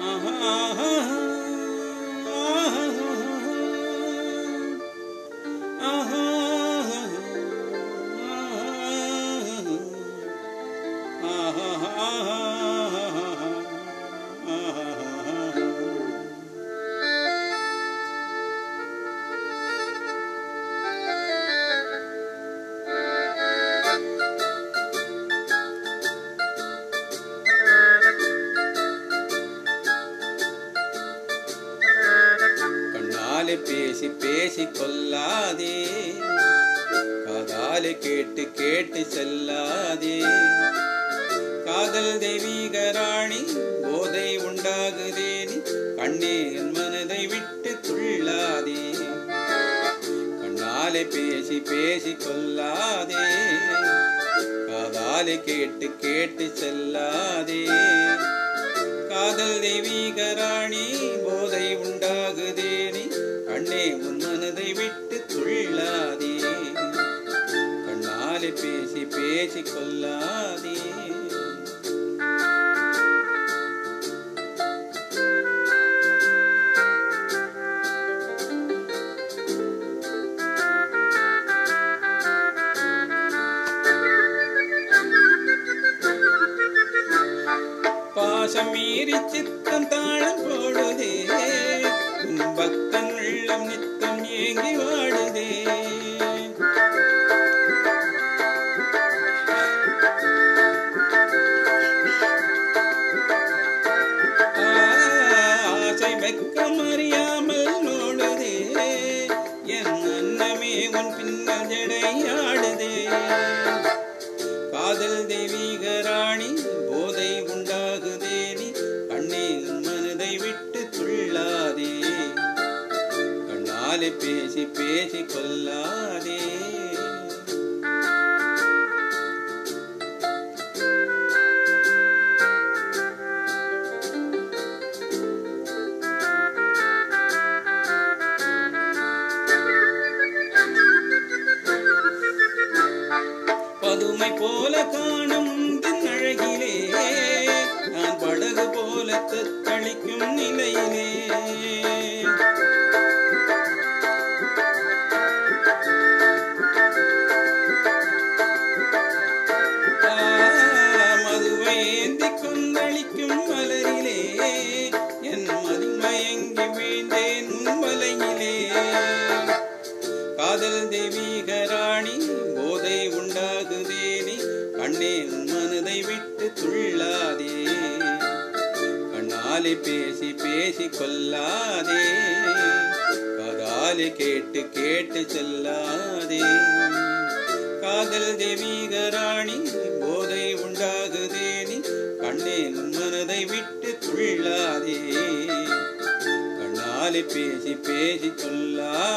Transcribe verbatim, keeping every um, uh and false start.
பேசி பேசி கொல்லாதே, காதாலே கேட்டு கேட்டு செல்லாதே. காதல் தெய்வீக ராணி, போதை உண்டாகுதே நீ கண்ணே என் மனதை விட்டு துள்ளாதே. கண்ணாலே பேசி பேசி கொல்லாதே, காதாலே கேட்டு கேட்டு செல்லாதே. காதல் தெய்வீக ராணி, போதை உண்டாகுதே நீ கண்ணே உன் மனதை விட்டு துள்ளாதே. கண்ணாலே பேசி பேசி கொல்லாதே. பாசம் மீறி சித்தம் தாழம் போடுதே, உன் பக்தன் உள்ளம் நித்தம் ஏங்கி வாடுதே. ஆசை வெக்கம் அறியாமல் நோடுதே, என் அன்னமே உன் பின்னல் ஜடையாடுதே. காதல் தெய்வீக ராணி, போதை உண்டாகுதே நீ கண்ணே உன் மனதை விட்டு துள்ளாதே. கண்ணாலே பேசி பேசி கொல்லாதே. பதுமை போல காணும் தின் அழகிலே, நான் படகு போல தத்தளிக்கும் நிலையிலே. மதுவை ஏந்தி கொந்தளிக்கும் மலரிலே, என் மதிமயங்கி வீழ்ந்தேன் உன் வலையிலே. காதல் தெய்வீக ராணி, போதை உண்டாகுதே நீ கண்ணே உன் மனதை விட்டு துள்ளாதே. கண்ணாலே பேசி பேசி கொல்லாதே, காதாலே கேட்டு கேட்டு செல்லாதே. காதல் தெய்வீக ராணி, போதை உண்டாகுதே நீ கண்ணே உன் மனதை விட்டு துள்ளாதே. கண்ணாலே பேசி பேசி கொல்லாதே.